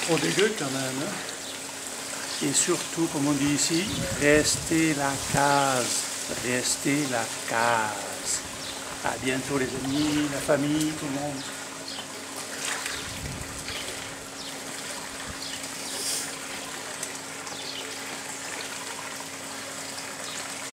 trop dégueu quand même. Hein? Et surtout, comme on dit ici, restez la case. Restez la case. À bientôt les amis, la famille, tout le monde.